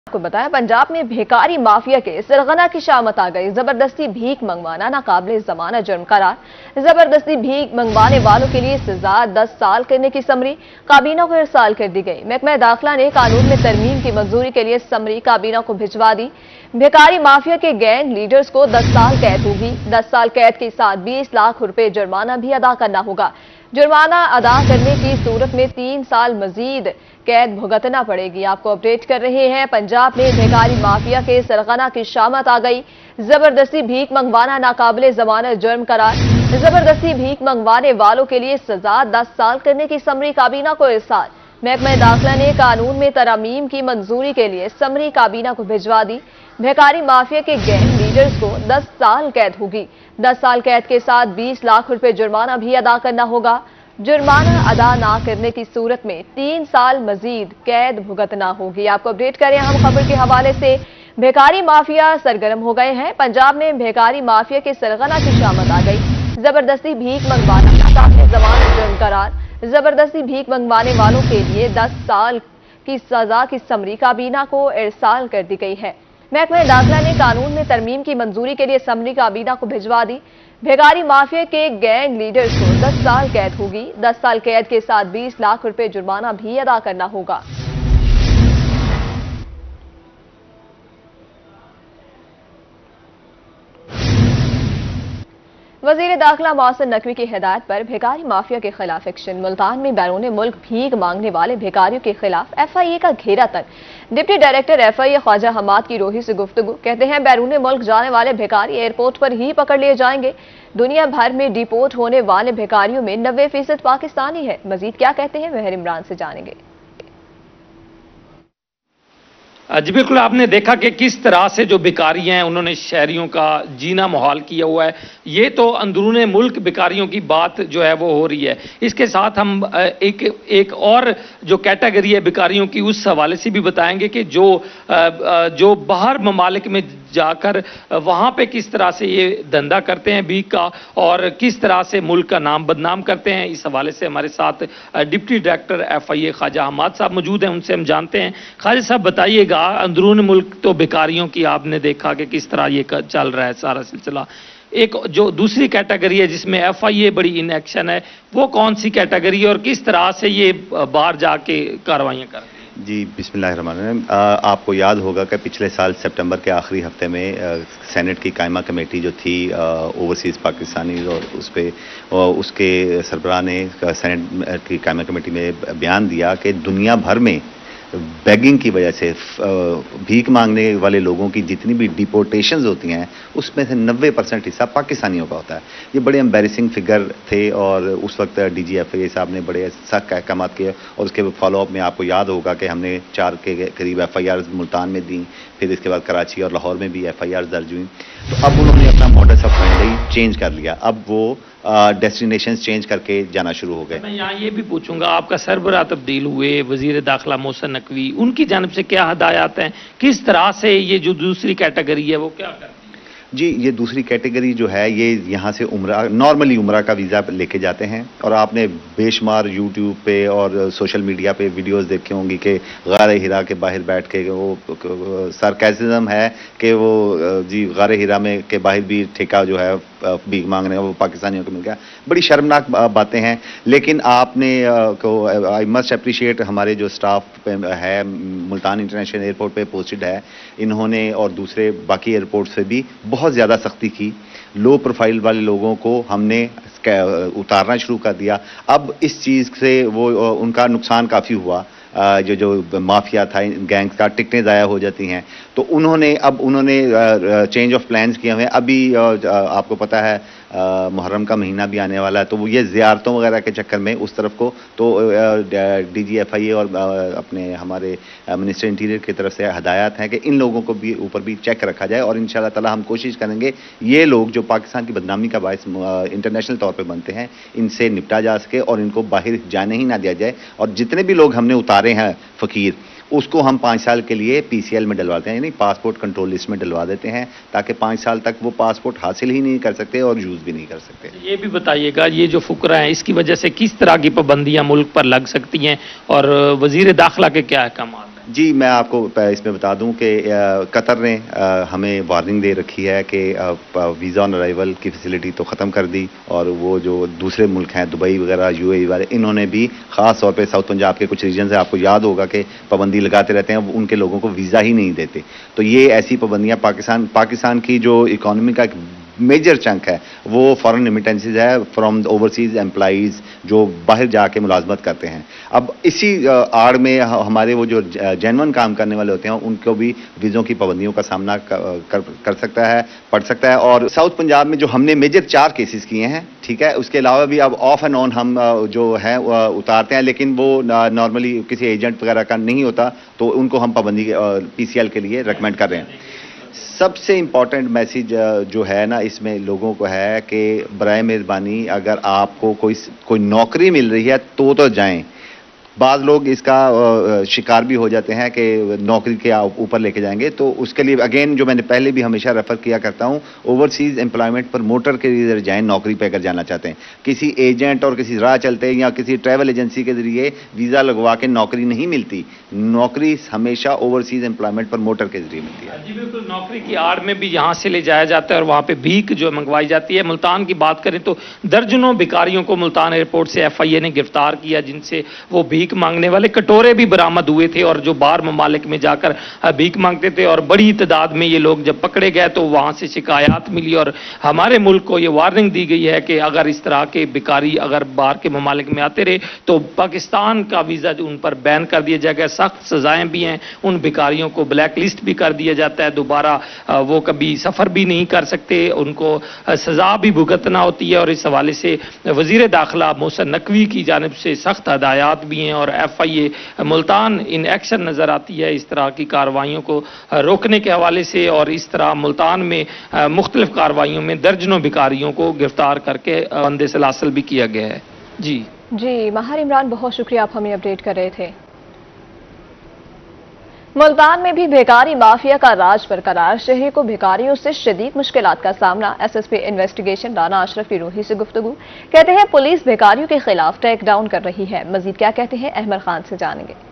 आपको बताया पंजाब में भिखारी माफिया के सरगना की शामत आ गई। जबरदस्ती भीख मंगवाना नाकाबिले जमानत जुर्म करार। जबरदस्ती भीख मंगवाने वालों के लिए सजा 10 साल करने की समरी काबीना को इरसाल कर दी गई। महकमा दाखिला ने कानून में तरमीम की मंजूरी के लिए समरी काबीना को भिजवा दी। भिखारी माफिया के गैंग लीडर्स को 10 साल कैद होगी। 10 साल कैद के साथ 20 लाख रुपए जुर्माना भी अदा करना होगा। जुर्माना अदा करने की सूरत में 3 साल मजीद कैद भुगतना पड़ेगी। आपको अपडेट कर रहे हैं, पंजाब में भिखारी माफिया के सरगना की शामत आ गई। जबरदस्ती भीख मंगवाना नाकाबिले जमानत जुर्म करार। जबरदस्ती भीख मंगवाने वालों के लिए सजा 10 साल करने की समरी काबीना को इरसाल। महकमा दाखिला ने कानून में तरमीम की मंजूरी के लिए समरी काबीना को भिजवा दी। भिखारी माफिया के गैंग लीडर्स को 10 साल कैद होगी। 10 साल कैद के साथ 20 लाख रुपए जुर्माना भी अदा करना होगा। जुर्माना अदा ना करने की सूरत में 3 साल मजीद कैद भुगतना होगी। आपको अपडेट करें हम खबर के हवाले से। भिखारी माफिया सरगर्म हो गए हैं। पंजाब में भिखारी माफिया के सरगना की शामत आ गई। जबरदस्ती भीख मंगवाना नाकाबिले जमानत जुर्म करार। जबरदस्ती भीख मंगवाने वालों के लिए 10 साल की सजा की समरी काबीना को इरसाल कर दी गई है। महकमा दाखिला ने कानून में तरमीम की मंजूरी के लिए समरी काबीना को भिजवा दी। भिखारी माफिया के गैंग लीडर्स को 10 साल कैद होगी। 10 साल कैद के साथ 20 लाख रुपए जुर्माना भी अदा करना होगा। वजीर दाखिला मोहसिन नकवी की हिदायत पर भिखारी माफिया के खिलाफ एक्शन। मुल्तान में बैरून मुल्क भीख मांगने वाले भिखारियों के खिलाफ FIA का घेरा तक। Deputy director FIA Khawaja Hammad की रोही से गुफ्तगू। कहते हैं बैरून मुल्क जाने वाले भिखारी एयरपोर्ट पर ही पकड़ लिए जाएंगे। दुनिया भर में डिपोर्ट होने वाले भिखारियों में 90% पाकिस्तानी है। मजीद क्या कहते हैं मेहर इमरान से जानेंगे। जी बिल्कुल, आपने देखा कि किस तरह से जो भिखारी हैं उन्होंने शहरियों का जीना मुहाल किया हुआ है। ये तो अंदरून मुल्क भिखारियों की बात जो है वो हो रही है। इसके साथ हम एक और जो कैटेगरी है भिखारियों की उस हवाले से भी बताएंगे कि जो बाहर ममालिक में जाकर वहां पे किस तरह से ये धंधा करते हैं भीख का और किस तरह से मुल्क का नाम बदनाम करते हैं। इस हवाले से हमारे साथ deputy director FIA Khawaja Hammad साहब मौजूद हैं, उनसे हम जानते हैं। ख्वाजा साहब बताइएगा, अंदरून मुल्क तो भिखारियों की आपने देखा कि किस तरह ये चल रहा है सारा सिलसिला। एक जो दूसरी कैटेगरी है जिसमें FIA बड़ी इन एक्शन है, वो कौन सी कैटेगरी है और किस तरह से ये बाहर जाके कार्रवाइयां कर रही है? जी बिस्मिल्लाहिर्रहमानिर्रहीम। आपको याद होगा कि पिछले साल सितंबर के आखिरी हफ्ते में सेनेट की कायमा कमेटी जो थी ओवरसीज़ पाकिस्तानी, और उसके सरबराह ने सेनेट की कायमा कमेटी में बयान दिया कि दुनिया भर में बेगिंग की वजह से भीख मांगने वाले लोगों की जितनी भी डिपोर्टेशंस होती हैं उसमें से 90% हिस्सा पाकिस्तानियों का होता है। ये बड़े एम्बैरेसिंग फिगर थे और उस वक्त DG FIA साहब ने बड़े सख्त अहकाम किए और उसके फॉलोअप में आपको याद होगा कि हमने 4 के करीब FIRs मुल्तान में दी, फिर इसके बाद कराची और लाहौर में भी FIRs दर्ज हुई। तो अब उन्होंने अपना मॉडस ऑफ ऑपरेंडी चेंज कर लिया। अब वो डेस्टिनेशंस चेंज करके जाना शुरू हो गए। मैं यहाँ ये भी पूछूंगा, आपका सरबराह तब्दील हुए वजीर दाखिला मोहसिन नकवी, उनकी जानिब से क्या हदायत हैं, किस तरह से ये जो दूसरी कैटेगरी है वो क्या करती है? जी, ये दूसरी कैटेगरी जो है ये यहाँ से नॉर्मली उम्रा का वीज़ा लेके जाते हैं और आपने बेशुमार यूट्यूब पे और सोशल मीडिया पे वीडियोस देखे होंगी कि गारे हिरा के बाहर बैठ के वो सरकाज़िज़्म है कि वो जी गारे हिरा में के बाहर भी ठेका जो है भीख मांगने का वो पाकिस्तानियों को मिल गया। बड़ी शर्मनाक बातें हैं, लेकिन आपने आई मस्ट अप्रिशिएट हमारे जो स्टाफ है मुल्तान इंटरनेशनल एयरपोर्ट पे पोस्टेड है, इन्होंने और दूसरे बाकी एयरपोर्ट से भी बहुत ज़्यादा सख्ती की। लो प्रोफाइल वाले लोगों को हमने उतारना शुरू कर दिया। अब इस चीज़ से वो उनका नुकसान काफ़ी हुआ। जो माफिया था, गैंग्स का टिकटें ज़ाया हो जाती हैं, तो उन्होंने चेंज ऑफ प्लान्स किए हुए हैं। अभी आपको पता है मुहर्रम का महीना भी आने वाला है, तो वो ये ज़ियारतों वगैरह के चक्कर में उस तरफ को तो DG FIA और अपने हमारे मिनिस्टर इंटीरियर की तरफ से हदायत हैं कि इन लोगों को भी ऊपर भी चेक रखा जाए और इंशाल्लाह ताला हम कोशिश करेंगे ये लोग जो पाकिस्तान की बदनामी का बायस इंटरनेशनल तौर पर बनते हैं इनसे निपटा जा सके और इनको बाहर जाने ही ना दिया जाए। और जितने भी लोग हमने उतारे हैं फ़कीर, उसको हम 5 साल के लिए PCL में डलवाते हैं, यानी पासपोर्ट कंट्रोल लिस्ट में डलवा देते हैं, ताकि 5 साल तक वो पासपोर्ट हासिल ही नहीं कर सकते और यूज़ भी नहीं कर सकते। ये भी बताइएगा, ये जो फुकरा हैं इसकी वजह से किस तरह की पाबंदियां मुल्क पर लग सकती हैं और वजीर दाखिला के क्या अहकाम हैं? جی میں آپ کو اس میں بتا دوں کہ قطر نے ہمیں وارننگ دے رکھی ہے کہ ویزا آن ارائیول کی فیسلٹی تو ختم کر دی، اور وہ جو دوسرے ملک ہیں دبئی وغیرہ یو اے ای والے، انہوں نے بھی خاص طور پہ ساؤتھ پنجاب کے کچھ ریجنز ہیں، آپ کو یاد ہوگا کہ پابندی لگاتے رہتے ہیں، ان کے لوگوں کو ویزا ہی نہیں دیتے. تو یہ ایسی پابندیاں پاکستان کی جو اکانومی کا ایک میجر چنک ہے وہ فارن ریمیٹنسز ہے فرام اوورسیز امپلائیز جو باہر جا کے ملازمت کرتے ہیں. اب اسی آڑ میں ہمارے وہ جو جینون کام کرنے والے ہوتے ہیں ان کو بھی ویزوں کی پابندیوں کا سامنا کر سکتا ہے، پڑ سکتا ہے. اور ساؤتھ پنجاب میں جو ہم نے میجر 4 کیسز کیے ہیں، ٹھیک ہے، اس کے علاوہ بھی اب آف اینڈ آن ہم جو ہیں اتارتے ہیں، لیکن وہ نارملی کسی ایجنٹ وغیرہ کا نہیں ہوتا، تو ان کو ہم پابندی پی سی ایل کے لیے ریکمینڈ کر رہے ہیں. سب سے امپورٹنٹ میسیج جو ہے نا اس میں لوگوں کو ہے کہ برائے مہربانی اگر آپ کو کوئی نوکری مل رہی ہے تو جائیں. بعض لوگ اس کا شکار بھی ہو جاتے ہیں کہ نوکری کے اوپر لے کے جائیں گے، تو اس کے لیے اگین جو میں نے پہلے بھی ہمیشہ ریفر کیا کرتا ہوں، اوورسیز امپلائمنٹ پروموٹر کے ذریعے جائیں جائیں پہ اگر جانا چاہتے ہیں. کسی ایجنٹ اور کسی راہ چلتے یا کسی ٹریول ایجنسی کے ذریعے ویزا لگوا کے نوکری نہیں ملتی. نوکری ہمیشہ اوورسیز امپلائمنٹ پروموٹر کے ذریعے ملتی ہے. جی بالکل، نوکری کی آڑ میں بھی یہاں سے لے جایا جاتا ہے اور وہاں پہ بھیک جو منگوائی جاتی ہے. ملتان کی بات کریں تو درجنوں بھکاریوں کو ملتان ایئرپورٹ سے ایف آئی اے نے گرفتار کیا، جن سے وہ بھیک مانگنے والے کٹورے بھی برآمد ہوئے تھے اور جو باہر ممالک میں جا کر بھیک مانگتے تھے. اور بڑی تعداد میں یہ لوگ جب پکڑے گئے تو وہاں سے شکایات ملی اور ہمارے ملک کو یہ وارننگ دی گئی ہے کہ اگر اس طرح کے بھکاری اگر باہر کے ممالک میں آتے رہے تو پاکستان کا ویزا ان پر بین کر دیا جائے گا. سخت سزائیں بھی ہیں، ان بھکاریوں کو بلیک لسٹ بھی کر دیا جاتا ہے، دوبارہ وہ کبھی سفر بھی نہیں کر سکتے، ان کو سزا بھی بھگتنا ہوتی ہے. اور اس حوالے سے وزیر داخلہ محسن نقوی کی جانب سے سخت ہدایات بھی ہیں اور F I A Multan in action نظر آتی ہے اس طرح کی کارروائیوں کو روکنے کے حوالے سے. اور اس طرح ملتان میں مختلف کارروائیوں میں درجنوں بھکاریوں کو گرفتار کر کے بند سلاسل بھی کیا گیا ہے. جی ماہر عمران، بہت شکریہ، آپ ہمیں اپڈیٹ کر رہے تھے. ملتان میں بھی بھیکاری مافیا کا راج برقرار، شہری کو بھیکاریوں سے شدید مشکلات کا سامنا. S S P investigation Rana Ashraf کی روحی سے گفتگو، کہتے ہیں پولیس بھیکاریوں کے خلاف ٹیک ڈاؤن کر رہی ہے. مزید کیا کہتے ہیں احمد خان سے جانیں گے.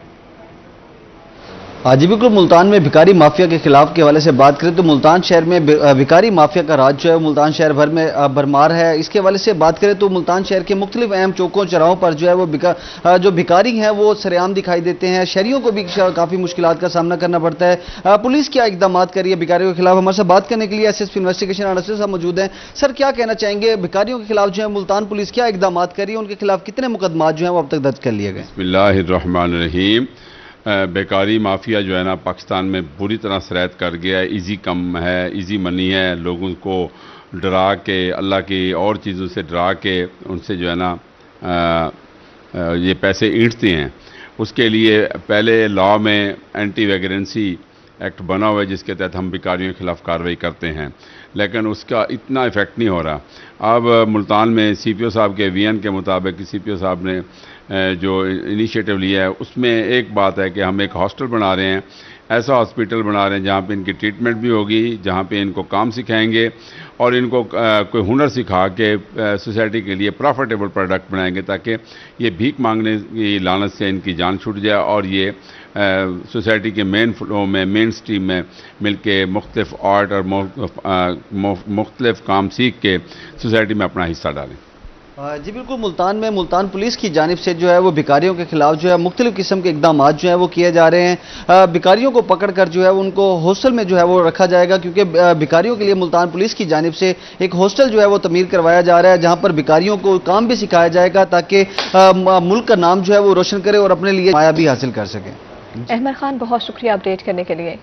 جی بالکل، ملتان میں بھکاری مافیا کے خلاف کے حوالے سے بات کریں تو ملتان شہر میں بھکاری مافیا کا راج جو ہے ملتان شہر بھر میں بھرمار ہے. اس کے حوالے سے بات کریں تو ملتان شہر کے مختلف اہم چوکوں چوراہوں پر جو ہے وہ جو بھکاری ہیں وہ سرعام دکھائی دیتے ہیں. شہریوں کو بھی کافی مشکلات کا سامنا کرنا پڑتا ہے. پولیس کیا اقدامات کر رہی ہے بھکاریوں کے خلاف؟ ہمارے ساتھ بات کرنے کے لیے S S P investigation Rana Ashraf صاحب موجود ہیں. سر، کیا کہنا چاہیں گے بھکاریوں کے خلاف جو ہے ملتان پولیس کیا اقدامات کر رہی ہے؟ ان کے خلاف کتنے مقدمات جو ہیں وہ اب تک درج کر لیے گئے؟ بسم اللہ الرحمن الرحیم. بیکاری مافیا جو ہے نا پاکستان میں بری طرح سرایت کر گیا ہے. ایزی کم ہے، ایزی منی ہے، لوگوں کو ڈرا کے اللہ کی اور چیزوں سے ڈرا کے ان سے جو ہے نا یہ پیسے اینٹتے ہیں. اس کے لیے پہلے لا میں اینٹی ویگرنسی ایکٹ بنا ہوا ہے جس کے تحت ہم بیکاریوں کے خلاف کارروائی کرتے ہیں، لیکن اس کا اتنا ایفیکٹ نہیں ہو رہا. اب ملتان میں سی پی او صاحب کے وی این کے مطابق سی پی او صاحب نے جو انیشیٹو لیا ہے اس میں ایک بات ہے کہ ہم ایک ہاسٹل بنا رہے ہیں، ایسا ہاسپیٹل بنا رہے ہیں جہاں پہ ان کی ٹریٹمنٹ بھی ہوگی، جہاں پہ ان کو کام سکھائیں گے اور ان کو کوئی ہنر سکھا کے سوسائٹی کے لیے پروفیٹیبل پروڈکٹ بنائیں گے تاکہ یہ بھیک مانگنے کی لعنت سے ان کی جان چھوٹ جائے اور یہ سوسائٹی کے مین فلو میں، مین سٹریم میں مل کے مختلف آرٹ اور مختلف کام سیکھ کے سوسائٹی میں اپنا حصہ ڈالیں. جی بالکل، ملتان میں ملتان پولیس کی جانب سے جو ہے وہ بھکاریوں کے خلاف جو ہے مختلف قسم کے اقدامات جو ہیں وہ کیے جا رہے ہیں. بھکاریوں کو پکڑ کر جو ہے ان کو ہاسٹل میں جو ہے وہ رکھا جائے گا، کیونکہ بھکاریوں کے لیے ملتان پولیس کی جانب سے ایک ہاسٹل جو ہے وہ تعمیر کروایا جا رہا ہے جہاں پر بھکاریوں کو کام بھی سکھایا جائے گا تاکہ ملک کا نام جو ہے وہ روشن کرے اور اپنے لیے مایا بھی حاصل کر سکے. احمد خان، بہت شکریہ اپڈیٹ کرنے کے لیے.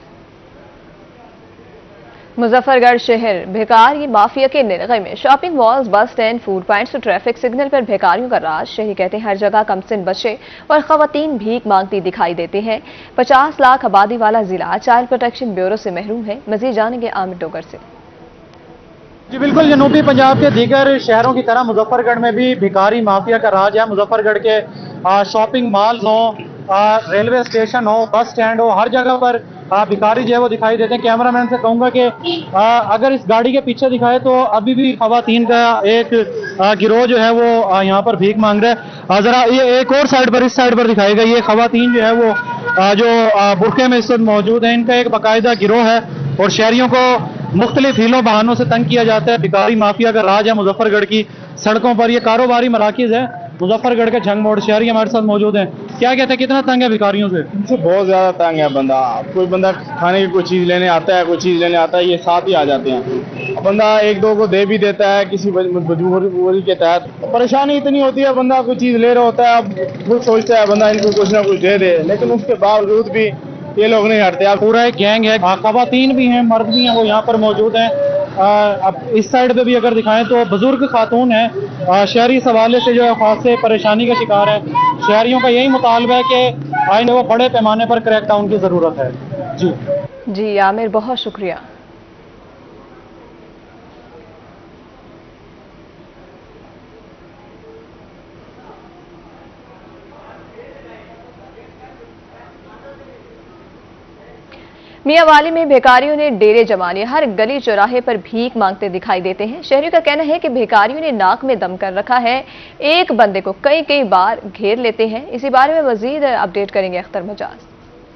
مظفر گڑھ شہر بھیکاری مافیا کے نرغے میں shopping malls, bus stand, food points اور ٹریفک سگنل پر بھیکاریوں کا راج. شہری کہتے ہیں ہر جگہ کم سن بچے اور خواتین بھیک مانگتی دکھائی دیتے ہیں. 50 لاکھ آبادی والا ضلع چائلڈ پروٹیکشن بیورو سے محروم ہے. مزید جانیں گے عامر ڈوگر سے. جی بالکل، جنوبی پنجاب کے دیگر شہروں کی طرح مظفر گڑھ میں بھی بھیکاری مافیا کا راج ہے. مظفر گڑھ کے شاپنگ مالز ہوں، ریلوے اسٹیشن ہو، بس اسٹینڈ ہو، ہر جگہ پر بھکاری جو ہے وہ دکھائی دیتے ہیں. کیمرہ مین سے کہوں گا کہ اگر اس گاڑی کے پیچھے دکھائے تو ابھی بھی خواتین کا ایک گروہ جو ہے وہ یہاں پر بھیک مانگ رہا ہے. ذرا یہ ایک اور سائڈ پر، اس سائڈ پر دکھائے گا. یہ خواتین جو ہے وہ जो बुरके में इस वक्त मौजूद है, इनका एक बाकायदा गिरोह है और शहरियों को मुख्तलिफ हीलों बहानों से तंग किया जाता है। भिखारी माफिया का राज है मुजफ्फरगढ़ की सड़कों पर। ये कारोबारी मराकिज है मुजफ्फरगढ़ के झंग मोड़। शहरी हमारे साथ मौजूद हैं। क्या कहते हैं, कितना तंग है भिखारियों से? इनसे बहुत ज्यादा तंग है बंदा। कोई बंदा खाने की कोई चीज लेने आता है, कोई चीज लेने आता है, ये साथ ही आ जाते हैं। बंदा एक दो को दे भी देता है किसी मजबूरी के तहत। परेशानी इतनी होती है, बंदा कोई चीज ले रहा होता है, अब खुद सोचता है बंदा इनको कुछ ना कुछ दे दे, लेकिन उसके बावजूद भी ये लोग नहीं हटते। पूरा एक गैंग है, खवातीन भी हैं, मर्द भी हैं, वो यहाँ पर मौजूद हैं। अब इस साइड पे भी अगर दिखाएं तो बुजुर्ग खातून हैं। शहरी इस हवाले से जो है खासे परेशानी का शिकार है। शहरियों का यही मुतालबा है कि आइंदा वो बड़े पैमाने पर क्रैकडाउन की जरूरत है। जी आमिर, बहुत शुक्रिया। मियांवाली में भिखारियों ने डेरे जमा लिए। हर गली चौराहे पर भीख मांगते दिखाई देते हैं। शहरियों का कहना है कि भिखारियों ने नाक में दम कर रखा है, एक बंदे को कई कई बार घेर लेते हैं। इसी बारे में मजीद अपडेट करेंगे अख्तर मजाज।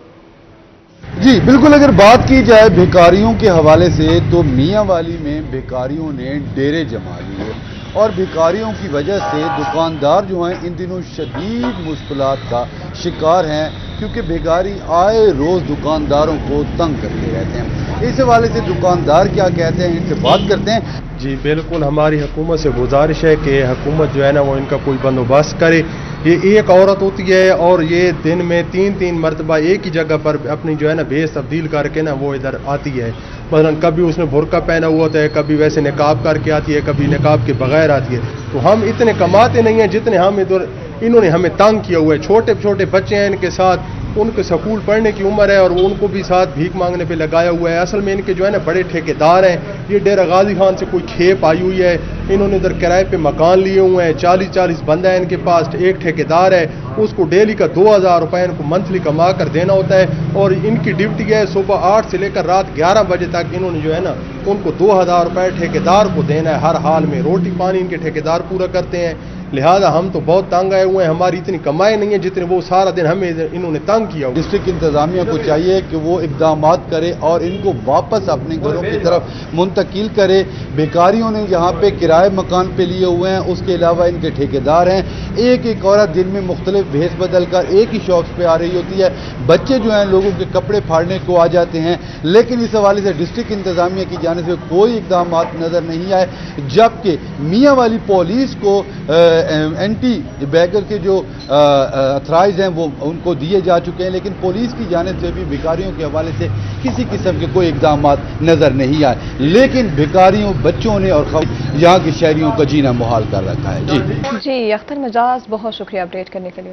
जी बिल्कुल, अगर बात की जाए भिखारियों के हवाले से तो मियांवाली में भिखारियों ने डेरे जमा लिए और भिखारियों की वजह से दुकानदार जो हैं इन दिनों शदीद मुश्किलात का शिकार हैं, क्योंकि भिखारी आए रोज दुकानदारों को तंग करते रहते हैं। इस हवाले से दुकानदार क्या कहते हैं, इनसे बात करते हैं। जी बिल्कुल, हमारी हुकूमत से गुजारिश है कि हुकूमत जो है ना वो इनका कोई बंदोबस्त करे। ये एक औरत होती है और ये दिन में 3-3 मरतबा एक ही जगह पर अपनी जो है ना भेस तब्दील करके ना वो इधर आती है। मसलन कभी उसने बुर्का पहना हुआ होता है, कभी वैसे निकाब करके आती है, कभी निकाब के बगैर आती है। तो हम इतने कमाते नहीं हैं जितने हम इधर इन्होंने हमें तंग किया हुआ है। छोटे छोटे बच्चे हैं इनके साथ, उनके स्कूल पढ़ने की उम्र है और उनको भी साथ भीख मांगने पे लगाया हुआ है। असल में इनके जो है ना बड़े ठेकेदार हैं। ये डेरा गाजी खान से कोई खेप आई हुई है, इन्होंने उधर किराए पे मकान लिए हुए हैं। 40-40 बंदा है इनके पास, एक ठेकेदार है, उसको डेली का 2000 रुपये इनको मंथली कमा कर देना होता है। और इनकी ड्यूटी है सुबह 8 से लेकर रात 11 बजे तक इन्होंने जो है ना उनको 2000 रुपये ठेकेदार को देना है हर हाल में। रोटी पानी इनके ठेकेदार पूरा करते हैं। लिहाजा हम तो बहुत तंग आए हुए हैं, हमारी इतनी कमाई नहीं है जितने वो सारा दिन हमें इन्होंने तंग किया। डिस्ट्रिक्ट इंतजामिया को चाहिए कि वो इकदाम करे और इनको वापस अपने घरों की तरफ मुंतकिल करे। भिखारियों ने यहाँ पे किराए मकान पे लिए हुए हैं, उसके अलावा इनके ठेकेदार हैं। एक एक औरत दिन में मुख्तलिफ भेस बदल कर एक ही शॉप्स पे आ रही होती है। बच्चे जो हैं लोगों के कपड़े फाड़ने को आ जाते हैं, लेकिन इस हवाले से डिस्ट्रिक्ट इंतजामिया की जाने से कोई इकदाम नजर नहीं आए। जबकि मियांवाली पुलिस को एंटी बैगर के जो अथराइज हैं वो उनको दिए जा चुके हैं, लेकिन पुलिस की जानिब से भी भिखारियों के हवाले से किसी किस्म के कोई इकदाम नजर नहीं आए। लेकिन भिखारियों, बच्चों ने और यहाँ के शहरियों का जीना मुहाल कर रखा है। जी अख्तर मजाज, बहुत शुक्रिया अपडेट करने के लिए।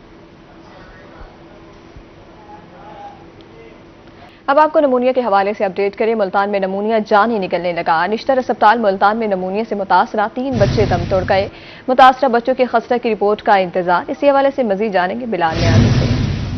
अब आपको नमूनिया के हवाले से अपडेट करें। मुल्तान में नमूनिया जान ही निकलने लगा। निश्तर अस्पताल मुल्तान में नमूनिया से मुतासरा 3 बच्चे दम तोड़ गए। मुतासरा बच्चों के खसरा की रिपोर्ट का इंतजार। इसी हवाले से मजीद जानेंगे बिलाल न्याजी से।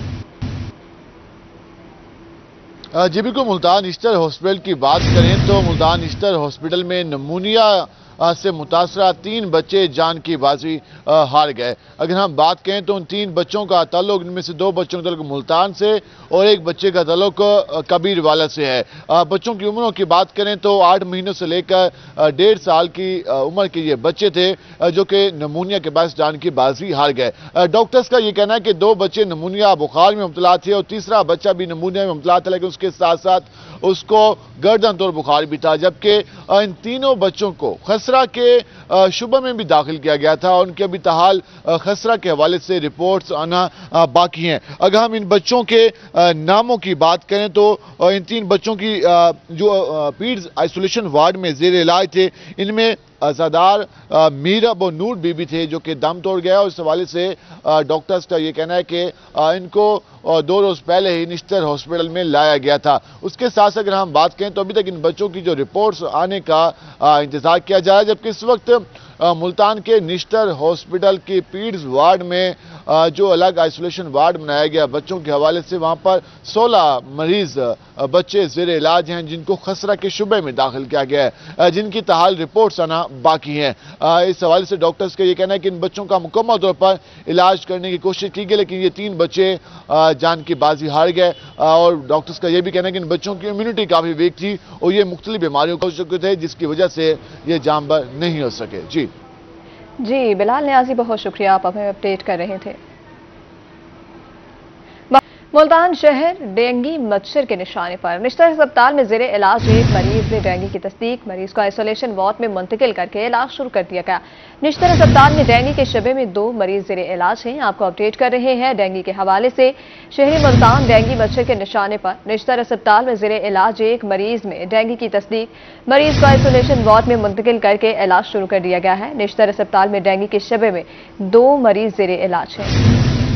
जी बिल्कुल, मुल्तान ईस्टर हॉस्पिटल की बात करें तो मुल्तान ईस्टर हॉस्पिटल में नमूनिया से मुतासरा 3 बच्चे जान की बाजी हार गए। अगर हम बात करें तो उन 3 बच्चों का ताल्लुक, इनमें से 2 बच्चों का ताल्लुक मुल्तान से और 1 बच्चे का ताल्लुक कबीर वाला से है। बच्चों की उम्रों की बात करें तो 8 महीनों से लेकर 1.5 साल की उम्र के ये बच्चे थे जो कि नमूनिया के बाद जान की बाजी हार गए। डॉक्टर्स का ये कहना है कि 2 बच्चे नमूनिया बुखार में मुब्तला थे और तीसरा बच्चा भी नमूनिया में मुब्तला था, लेकिन उसके साथ साथ उसको गर्दन तोड़ बुखार भी था। जबकि इन तीनों बच्चों को खसरा के शुबे में भी दाखिल किया गया था और उनके अभी ताहाल खसरा के हवाले से रिपोर्ट्स आना बाकी हैं। अगर हम इन बच्चों के नामों की बात करें तो इन 3 बच्चों की जो पीड्स आइसोलेशन वार्ड में जेर इलाज थे, इनमें सरदार मीरब और नूर बीबी थे जो कि दम तोड़ गया। और इस हवाले से डॉक्टर्स का ये कहना है कि इनको 2 रोज पहले ही निश्तर हॉस्पिटल में लाया गया था। उसके साथ अगर हम बात करें तो अभी तक इन बच्चों की जो रिपोर्ट्स आने का इंतजार किया जा रहा है, जबकि इस वक्त मुल्तान के निश्तर हॉस्पिटल के पीड्स वार्ड में जो अलग आइसोलेशन वार्ड बनाया गया बच्चों के हवाले से, वहां पर 16 मरीज बच्चे ज़ेर इलाज हैं जिनको खसरा के शुबे में दाखिल किया गया है, जिनकी ताहाल रिपोर्ट्स आना बाकी हैं। इस हवाले से डॉक्टर्स का ये कहना है कि इन बच्चों का मुकम्मल तौर पर इलाज करने की कोशिश की गई, लेकिन ये 3 बच्चे जान की बाजी हार गए। और डॉक्टर्स का ये भी कहना है कि इन बच्चों की इम्यूनिटी काफ़ी वीक थी और ये मुख्तलिफ बीमारियों को चुके थे, जिसकी वजह से ये जानबर नहीं हो सके। जी बिलाल नियाजी, बहुत शुक्रिया, आप हमें अपडेट कर रहे थे। मुल्तान शहर डेंगू मच्छर के निशाने पर। निश्तर अस्पताल में ज़ेरे इलाज एक मरीज ने डेंगू की तस्दीक, मरीज को आइसोलेशन वार्ड में मुंतकिल करके इलाज शुरू कर दिया गया। निश्तर अस्पताल में डेंगू के शबे में 2 मरीज ज़ेरे इलाज हैं। आपको अपडेट कर रहे हैं डेंगू के हवाले से। शहरी मुल्तान डेंगू मच्छर के निशाने पर। निश्तर अस्पताल में ज़ेरे इलाज एक मरीज में डेंगू की तस्दीक, मरीज को आइसोलेशन वार्ड में मुंतकिल करके इलाज शुरू कर दिया गया है। निश्तर अस्पताल में डेंगू के शबे में 2 मरीज ज़ेरे इलाज हैं।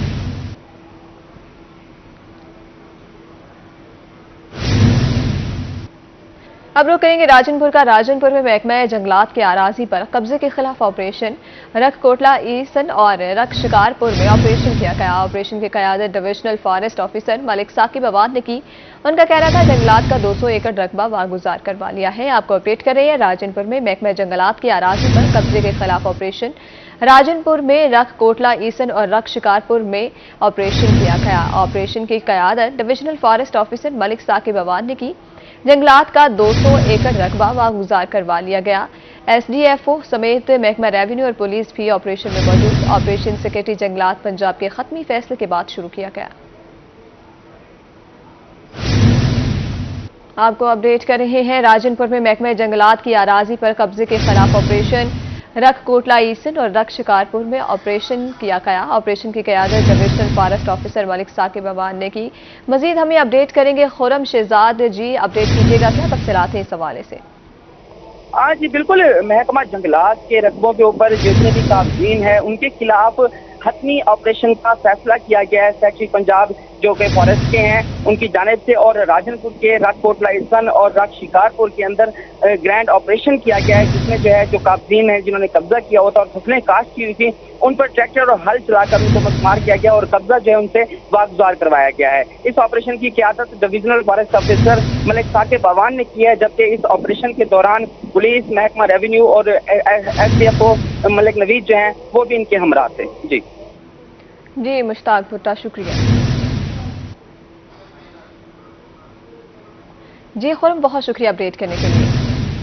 अब रुक करेंगे राजनपुर का। राजनपुर में महकमा जंगलात के अराजी पर कब्जे के खिलाफ ऑपरेशन। रख कोटला ईसन और रख शिकारपुर में ऑपरेशन किया गया। ऑपरेशन की क़यादत divisional forest officer Malik Saqib Awad ने की। उनका कहना था जंगलात का 200 एकड़ रकबा वागुजार करवा लिया है। आपको अपडेट कर रहे हैं राजनपुर में महकमा जंगलात के अराजी पर कब्जे के खिलाफ ऑपरेशन। राजनपुर में रख कोटला ईसन और रख शिकारपुर में ऑपरेशन किया गया। ऑपरेशन की क़यादत divisional forest officer Malik Saqib Awad ने की। जंगलात का 200 एकड़ रकबा वागुजार करवा लिया गया। SDFO समेत महकमा रेवेन्यू और पुलिस भी ऑपरेशन में मौजूद। ऑपरेशन सेक्रेटरी जंगलात पंजाब के खत्मी फैसले के बाद शुरू किया गया। आपको अपडेट कर रहे हैं राजनपुर में महकमा जंगलात की अराजी पर कब्जे के खिलाफ ऑपरेशन। रख कोटला ईसन और रख शिकारपुर में ऑपरेशन किया गया। ऑपरेशन की क़यादत divisional forest officer Malik Saqib Awad ने की। मजीद हमें अपडेट करेंगे खुरम शहजाद जी, अपडेट कीजिएगा, क्या तफसीलात हैं इस हवाले से? जी बिल्कुल, महकमा जंगलात के रकबों के ऊपर जितने भी काबीन है उनके खिलाफ हतमी ऑपरेशन का फैसला किया गया है। सेक्रेटरी पंजाब जो कि फॉरेस्ट के हैं उनकी जानिब से और राजनपुर के रख कोटला ईसन और रख शिकारपुर के अंदर ग्रैंड ऑपरेशन किया गया है, जिसमें जो है जो काबीन है जिन्होंने कब्जा किया हुआ था और फसलें काश्त की हुई थी उन पर ट्रैक्टर और हल चलाकर उनको मस्मार किया गया और कब्जा जो है उनसे वागुजार करवाया गया है। इस ऑपरेशन की क़यादत divisional forest officer Malik Saqib Awad ने की है, जबकि इस ऑपरेशन के दौरान पुलिस, महकमा रेवेन्यू और SDFO मलिक नवीद जो हैं वो भी इनके हमरा थे। जी मुश्ताक भुट्टा, शुक्रिया। जी खुरम, बहुत शुक्रिया अपडेट करने के लिए।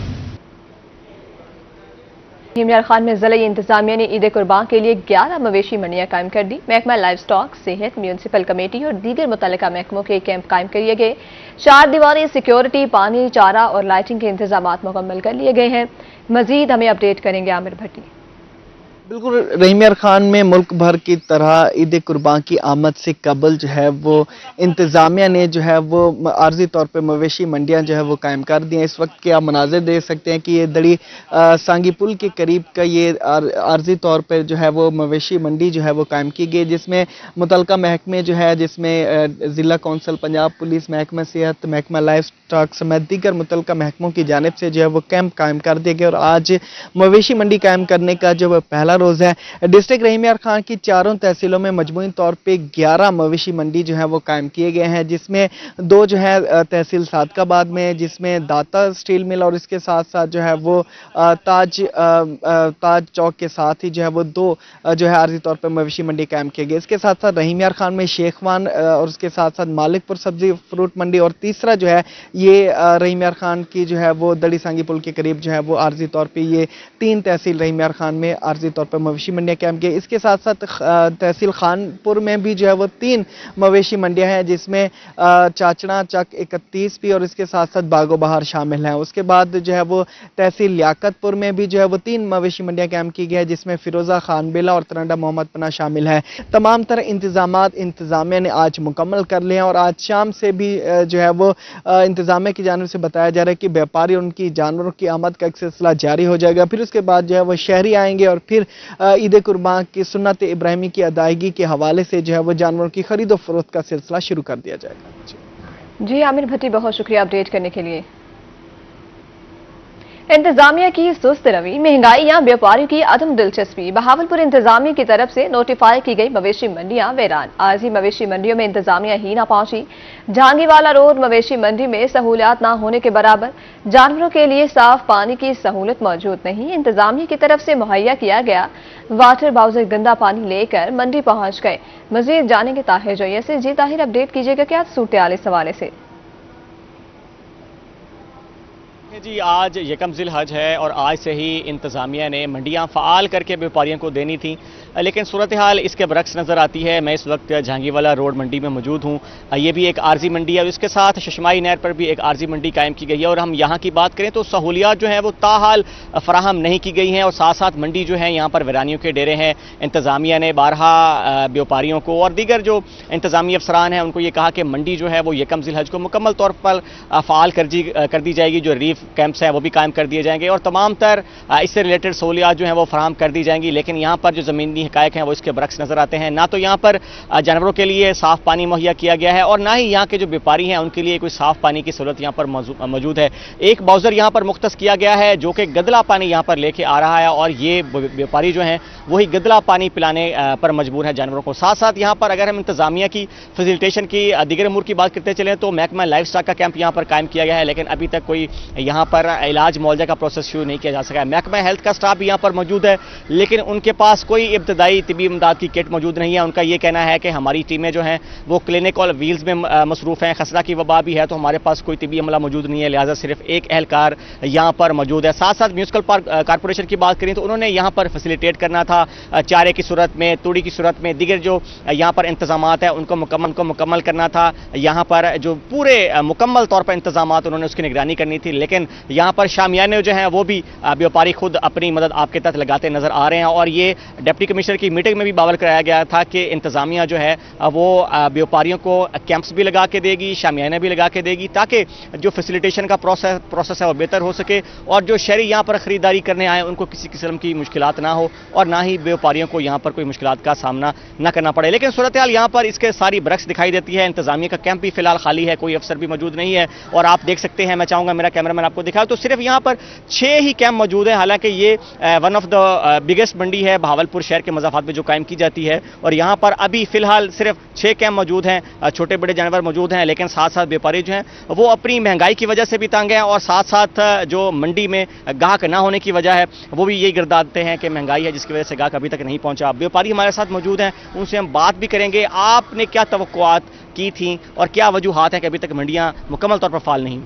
इमरान खान में ज़िला इंतजामिया ने ईद कुर्बान के लिए 11 मवेशी मंडियां कायम कर दी। महकमा लाइव स्टॉक, सेहत, म्यूनसिपल कमेटी और दीगर मुतल्लिका महकमों के कैंप कायम किए गए। 4 दीवारी सिक्योरिटी, पानी, चारा और लाइटिंग के इंतजाम मुकम्मल कर लिए गए हैं। मजीद हमें अपडेट करेंगे आमिर भट्टी। बिल्कुल, रहीम खान में मुल्क भर की तरह ईद कुर्बान की आमद से कबल जो है वो इंतज़ामिया ने जो है वो आर्जी तौर पे मवेशी मंडियां जो है वो कायम कर दी हैं। इस वक्त के आप मनाजिर देख सकते हैं कि ये दड़ी सांगी पुल के करीब का ये आर्जी तौर पर जो है वो मवेशी मंडी जो है वो कायम की गई, जिसमें मुतल्लिका महकमे जो है, जिसमें ज़िला कौंसल पंजाब पुलिस, महकमा सेहत, महकमा लाइफ स्टॉक समेत दीगर मुतल्लिका महकमों की जानिब से जो है वो कैंप कायम कर दिए गए। और आज मवेशी मंडी कायम करने का जो पहला रोज है। डिस्ट्रिक्ट रहीम खान की 4 तहसीलों में मजमूई तौर पे 11 मवेशी मंडी जो है वो कायम किए गए हैं, जिसमें 2 जो है तहसील सादकाबाद में, जिसमें दाता स्टील मिल और इसके साथ साथ जो है वो ताज चौक के साथ ही जो है वो 2 जो है आर्जी तौर पर मवेशी मंडी कायम किए गए। इसके साथ साथ रहीम खान में शेखवान और उसके साथ साथ मालिकपुर सब्जी फ्रूट मंडी और तीसरा जो है ये रहीम खान की जो है वो दड़ी सांगी पुल के करीब जो है वो आर्जी तौर पर ये 3 तहसील रहीम खान में आर्जी तौर पर मवेशी मंडियां कायम की। इसके साथ साथ तहसील खानपुर में भी जो है वो 3 मवेशी मंडियां हैं, जिसमें चाचड़ा चक 31 भी और इसके साथ साथ बागो बहार शामिल हैं। उसके बाद जो है वो तहसील लियाकतपुर में भी जो है वो 3 मवेशी मंडियां कायम की गई है, जिसमें फिरोजा खान बेला और तरंडा मोहम्मद पना शामिल है। तमाम तरह इंतजामात इंतजामिया ने आज मुकम्मल कर लिए हैं और आज शाम से भी जो है वो इंतजामिया की जानिब से बताया जा रहा है कि व्यापारी और उनकी जानवरों की आमद का एक सिलसिला जारी हो जाएगा। फिर उसके बाद जो है वो शहरी आएंगे और फिर ईद कुर्बान की सुन्नत इब्राहिमी की अदायगी के हवाले से जो है वो जानवरों की खरीदो फरोख्त का सिलसिला शुरू कर दिया जाएगा। जी आमिर भट्टी, बहुत शुक्रिया अपडेट करने के लिए। इंतजामिया की सुस्त रवि, महंगाई या व्यापारियों की अदम दिलचस्पी। बहावलपुर इंतजामिया की तरफ से नोटिफाई की गई मवेशी मंडियां वीरान। आज ही मवेशी मंडियों में इंतजामिया ही ना पहुंची। जहांगीरवाला रोड मवेशी मंडी में सहूलियात न होने के बराबर जानवरों के लिए साफ पानी की सहूलत मौजूद नहीं। इंतजामिया की तरफ से मुहैया किया गया वाटर बाउजर गंदा पानी लेकर मंडी पहुंच गए। मजीद जानेंगे ताहिर जोया से। जी ताहिर, अपडेट कीजिएगा क्या सूरत-ए-हाल इस हवाले से? जी, आज यकम ज़िल हज है और आज से ही इंतज़ामिया ने मंडियां फ़ाल करके व्यापारियों को देनी थी, लेकिन सूरत हाल इसके बरक्स नज़र आती है। मैं इस वक्त जहांगीरवाला रोड मंडी में मौजूद हूँ। ये भी एक आर्जी मंडी है और इसके साथ शशमाई नहर पर भी एक आर्जी मंडी कायम की गई है। और हम यहाँ की बात करें तो सहूलियात जो हैं वो ताहाल फराहम नहीं की गई हैं और साथ साथ मंडी जो है यहाँ पर वीरानियों के डेरे हैं। इंतज़ामिया ने बारहा व्यापारियों को और दीगर जो इंतज़ामी अफसरान हैं उनको ये कहा कि मंडी जो है वो यकम ज़िल हज को मुकम्मल तौर पर फ़ाल कर दी जाएगी। जो रीफ कैंप्स हैं वो भी कायम कर दिए जाएंगे और तमाम तर इससे रिलेटेड सहूलियात जो हैं वो फराहम कर दी जाएंगी। लेकिन यहाँ पर जो ज़मीनी हक़ाइक़ हैं वो इसके बरक्स नज़र आते हैं। ना तो यहाँ पर जानवरों के लिए साफ़ पानी मुहैया किया गया है और ना ही यहाँ के जो व्यापारी हैं उनके लिए कोई साफ़ पानी की सहूलत यहाँ पर मौजूद है। एक बाउज़र यहाँ पर मुख्तस किया गया है जो कि गदला पानी यहाँ पर लेके आ रहा है और ये व्यापारी जो हैं वही गदला पानी पिलाने पर मजबूर है जानवरों को। साथ साथ यहाँ पर अगर हम इंतज़ामिया की फैसिलिटेशन की दीगर अमूर की बात करते चलें तो महकमा लाइफ स्टॉक का कैंप यहाँ पर कायम किया गया है, लेकिन अभी तक कोई यहाँ पर इलाज मुआवजा का प्रोसेस शुरू नहीं किया जा सका है। महकमा हेल्थ का स्टाफ भी यहाँ पर मौजूद है, लेकिन उनके पास कोई इब्तदाई तिबी इमदाद की किट मौजूद नहीं है। उनका ये कहना है कि हमारी टीमें जो हैं वो क्लिनिक और व्हील्स में मसरूफ़ हैं। खसरा की वबा भी है तो हमारे पास कोई तिबी अमला मौजूद नहीं है, लिहाजा सिर्फ एक एहलकार यहाँ पर मौजूद है। साथ साथ म्यूनिसिपल कॉरपोरेशन की बात करें तो उन्होंने यहाँ पर फैसिलिटेट करना था चारे की सूरत में, तूड़ी की सूरत में, दीगर जो यहाँ पर इंतजामात है उनको मुकम्मल करना था। यहाँ पर जो पूरे मुकम्मल तौर पर इंतजामात उन्होंने उसकी निगरानी करनी थी, लेकिन यहाँ पर शामियाने जो हैं वो भी व्यापारी खुद अपनी मदद आपके तहत लगाते नजर आ रहे हैं। और ये डिप्टी कमिश्नर की मीटिंग में भी बावल कराया गया था कि इंतजामिया जो है वो व्यापारियों को कैंप्स भी लगा के देगी, शामियाने भी लगा के देगी, ताकि जो फैसिलिटेशन का प्रोसेस है वो बेहतर हो सके और जो शहरी यहाँ पर खरीदारी करने आए उनको किसी किस्म की मुश्किलात ना हो और ना ही व्यापारियों को यहाँ पर कोई मुश्किलात का सामना न करना पड़े। लेकिन सूरत हाल यहाँ पर इसके सारी बरक्स दिखाई देती है। इंतजामिया का कैंप भी फिलहाल खाली है, कोई अफसर भी मौजूद नहीं है और आप देख सकते हैं, मैं चाहूँगा मेरा कैमरामैन आपको दिखाए तो सिर्फ यहाँ पर 6 ही कैंप मौजूद है। हालांकि ये one of the biggest mandi है भावलपुर शहर के मज़ाफ़ात में जो कायम की जाती है और यहाँ पर अभी फिलहाल सिर्फ 6 कैंप मौजूद हैं। छोटे बड़े जानवर मौजूद हैं, लेकिन साथ साथ व्यापारी जो हैं वो अपनी महंगाई की वजह से भी तंग हैं और साथ साथ जो मंडी में गाहक ना होने की वजह है वो भी यही गिरदाते हैं कि महंगाई है जिसकी वजह से गाहक अभी तक नहीं पहुंचा। व्यापारी हमारे साथ मौजूद हैं, उनसे हम बात भी करेंगे। आपने क्या तवक्कुआत की थी और क्या वजूहात है कि अभी तक मंडियां मुकम्मल तौर पर फाल नहीं?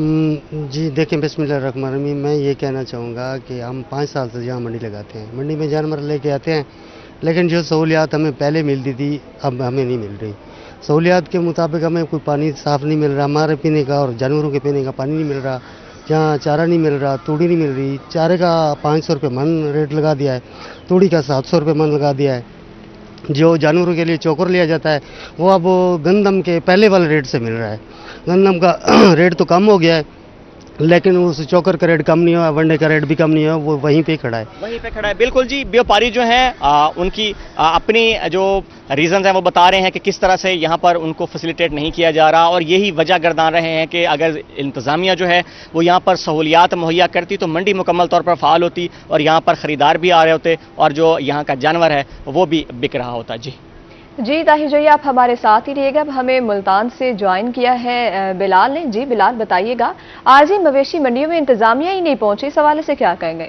जी देखें, बिस्मिल्लाहिर्रहमानिर्रहीम, मैं ये कहना चाहूँगा कि हम 5 साल से यहाँ मंडी लगाते हैं, मंडी में जानवर लेके आते हैं, लेकिन जो सहूलियात हमें पहले मिलती थी अब हमें नहीं मिल रही। सहूलियात के मुताबिक हमें कोई पानी साफ़ नहीं मिल रहा, हमारे पीने का और जानवरों के पीने का पानी नहीं मिल रहा, जहाँ चारा नहीं मिल रहा, तूड़ी नहीं मिल रही। चारे का 500 रुपये मन रेट लगा दिया है, तूड़ी का 700 रुपये मन लगा दिया है। जो जानवरों के लिए चोकर लिया जाता है वो अब गंदम के पहले वाले रेट से मिल रहा है। गंदम का रेट तो कम हो गया है, लेकिन उस चोकर का रेट कम नहीं हुआ, वनडे का रेट भी कम नहीं हुआ, वो वहीं पे खड़ा है। बिल्कुल जी, व्यापारी जो हैं उनकी अपनी जो रीजंस हैं वो बता रहे हैं कि किस तरह से यहाँ पर उनको फैसिलिटेट नहीं किया जा रहा और यही वजह गर्दान रहे हैं कि अगर इंतज़ामिया जो है वो यहाँ पर सहूलियात मुहैया करती तो मंडी मुकम्मल तौर पर फ़ाल होती और यहाँ पर ख़रीदार भी आ रहे होते और जो यहाँ का जानवर है वो भी बिक रहा होता। जी ताहिर जोई, आप हमारे साथ ही रहिएगा। अब हमें मुल्तान से ज्वाइन किया है बिलाल ने। जी बिलाल, बताइएगा, आज ही मवेशी मंडियों में इंतजामिया ही नहीं पहुंची, इस हवाले से क्या कहेंगे?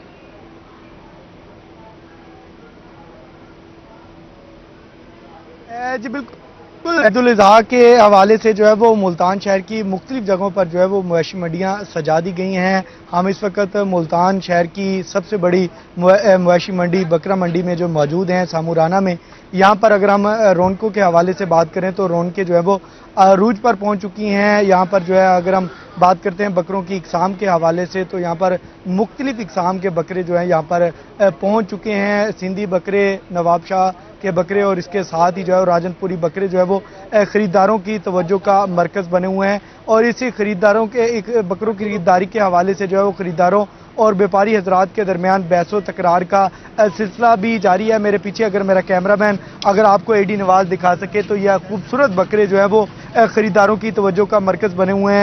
जी बिल्कुल, ईद उल अज़हा के हवाले से जो है वो मुल्तान शहर की मुख्तलिफ जगहों पर जो है वो मवेशी मंडियाँ सजा दी गई हैं। हम इस वक्त मुल्तान शहर की सबसे बड़ी मवेशी मंडी बकरा मंडी में जो मौजूद हैं सामुराना में। यहाँ पर अगर हम रौनकों के हवाले से बात करें तो रौनकें जो है वो अरूज पर पहुँच चुकी हैं। यहाँ पर जो है अगर हम बात करते हैं बकरों की इकसाम के हवाले से तो यहाँ पर मुख्तलिफ इकसाम के बकरे जो हैं यहाँ पर पहुँच चुके हैं। सिंधी बकरे, नवाब शाह के बकरे और इसके साथ ही जो है राजनपुरी बकरे जो है वो ख़रीदारों की तवज्जो का मरकज़ बने हुए हैं और इसी ख़रीदारों के एक बकरों की खरीदारी के हवाले से जो है वो ख़रीदारों और व्यापारी हजरात के दरमियान बहसो तकरार का सिलसिला भी जारी है। मेरे पीछे अगर मेरा कैमरामैन अगर आपको एडी नवाज दिखा सके तो यह खूबसूरत बकरे जो है वो ख़रीदारों की तवज्जो का मरकज़ बने हुए हैं।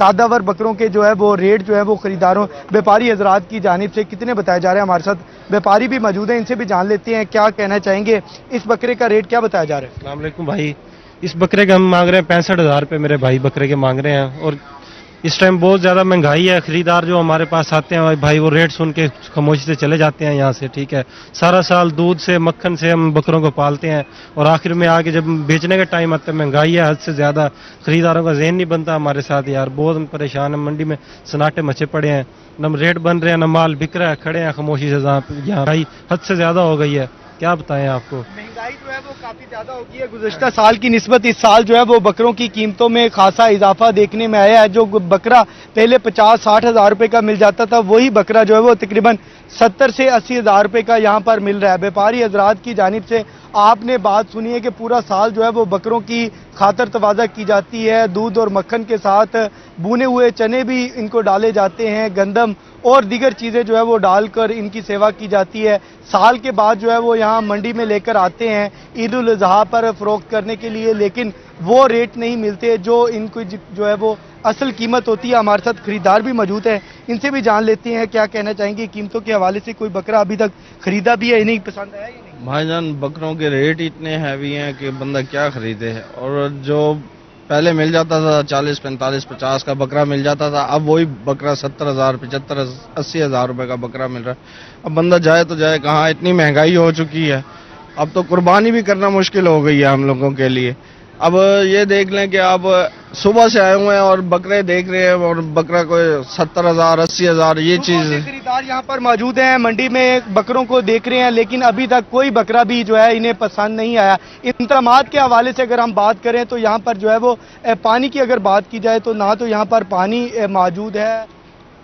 कादावर बकरों के जो है वो रेट जो है वो खरीदारों व्यापारी हजरात की जानिब से कितने बताए जा रहे हैं। हमारे साथ व्यापारी भी मौजूद हैं, इनसे भी जान लेते हैं क्या कहना चाहेंगे। इस बकरे का रेट क्या बताया जा रहा है? अस्सलाम वालेकुम भाई, इस बकरे के हम मांग रहे हैं 65,000 रुपये, मेरे भाई बकरे के मांग रहे हैं। और इस टाइम बहुत ज़्यादा महंगाई है, खरीदार जो हमारे पास आते हैं भाई वो रेट सुन के खामोशी से चले जाते हैं यहाँ से। ठीक है, सारा साल दूध से मक्खन से हम बकरों को पालते हैं और आखिर में आके जब बेचने का टाइम आता है महंगाई है हद से ज़्यादा, खरीदारों का ज़हन नहीं बनता हमारे साथ यार, बहुत हम परेशान हैं। मंडी में सन्नाटे मचे पड़े हैं, न रेट बन रहे हैं न माल बिक रहा है, खड़े हैं खामोशी से। यहाँ भाई हद से ज़्यादा हो गई है, क्या बताएं आपको। महंगाई जो है वो काफी ज्यादा हो गई है, गुज़श्ता साल की निस्बत इस साल जो है वो बकरों की कीमतों में खासा इजाफा देखने में आया है। जो बकरा पहले 50-60 हज़ार रुपए का मिल जाता था, वही बकरा जो है वो तकरीबन 70 से 80 हज़ार रुपए का यहाँ पर मिल रहा है। व्यापारी हजरात की जानिब से आपने बात सुनी है कि पूरा साल जो है वो बकरों की खातर तवाज़ा की जाती है, दूध और मक्खन के साथ भुने हुए चने भी इनको डाले जाते हैं, गंदम और दीगर चीज़ें जो है वो डालकर इनकी सेवा की जाती है। साल के बाद जो है वो यहाँ मंडी में लेकर आते हैं ईद उल अज़हा पर फ़रोख्त करने के लिए, लेकिन वो रेट नहीं मिलते जो इनको जो है वो असल कीमत होती है। हमारे साथ खरीदार भी मौजूद है, इनसे भी जान लेते हैं क्या कहना चाहेंगे कीमतों के हवाले से। कोई बकरा अभी तक खरीदा भी है, नहीं पसंद आया या नहीं? भाईजान बकरों के रेट इतने हैवी हैं कि बंदा क्या खरीदे है। और जो पहले मिल जाता था 40, 45, 50 का बकरा मिल जाता था, अब वही बकरा 70,000, 75, 80 हज़ार रुपये का बकरा मिल रहा है। अब बंदा जाए तो जाए कहाँ, इतनी महंगाई हो चुकी है, अब तो कुर्बानी भी करना मुश्किल हो गई है हम लोगों के लिए। अब ये देख लें कि आप सुबह से आए हुए हैं और बकरे देख रहे हैं और बकरा कोई 70,000, 80,000 ये चीज़। खरीदार यहाँ पर मौजूद हैं, मंडी में बकरों को देख रहे हैं, लेकिन अभी तक कोई बकरा भी जो है इन्हें पसंद नहीं आया। इंतजामात के हवाले से अगर हम बात करें तो यहाँ पर जो है वो पानी की अगर बात की जाए तो ना तो यहाँ पर पानी मौजूद है।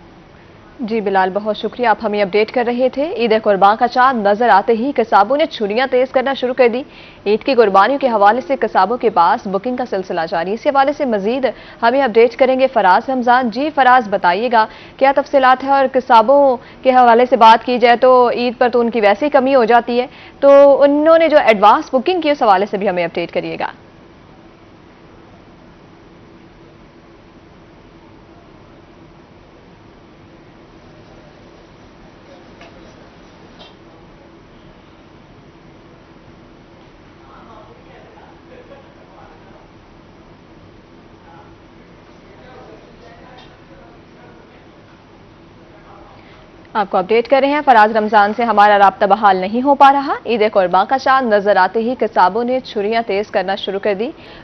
जी बिलाल, बहुत शुक्रिया, आप हमें अपडेट कर रहे थे। ईद कुर्बान का चांद नजर आते ही कसाबों ने छुरियां तेज करना शुरू कर दी। ईद की कुर्बानियों के हवाले से कसाबों के पास बुकिंग का सिलसिला जारी। इस हवाले से मजीद हमें अपडेट करेंगे फराज रमजान। जी फराज, बताइएगा क्या तफसीलात है। और कसाबों के हवाले से बात की जाए तो ईद पर तो उनकी वैसे ही कमी हो जाती है, तो उन्होंने जो एडवांस बुकिंग की उस हवाले से भी हमें अपडेट करिएगा। आपको अपडेट कर रहे हैं, फराज रमजान से हमारा राब्ता बहाल नहीं हो पा रहा। ईद कुर्बान का चांद नजर आते ही कसाबों ने छुरियां तेज करना शुरू कर दी।